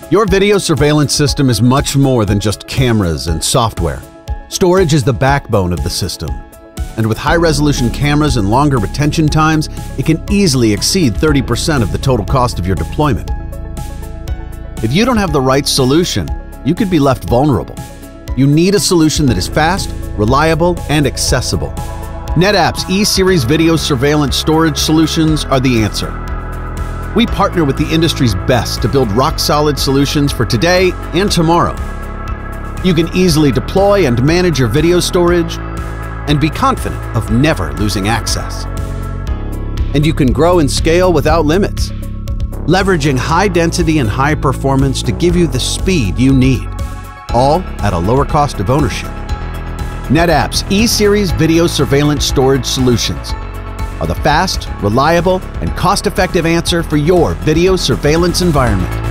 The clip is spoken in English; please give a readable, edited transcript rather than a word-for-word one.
Your video surveillance system is much more than just cameras and software. Storage is the backbone of the system. And with high-resolution cameras and longer retention times, it can easily exceed 30% of the total cost of your deployment. If you don't have the right solution, you could be left vulnerable. You need a solution that is fast, reliable, and accessible. NetApp's E-Series video surveillance storage solutions are the answer. We partner with the industry's best to build rock-solid solutions for today and tomorrow. You can easily deploy and manage your video storage and be confident of never losing access. And you can grow and scale without limits, leveraging high density and high performance to give you the speed you need, all at a lower cost of ownership. NetApp's E-Series video surveillance storage solutions are the fast, reliable, and cost-effective answer for your video surveillance environment.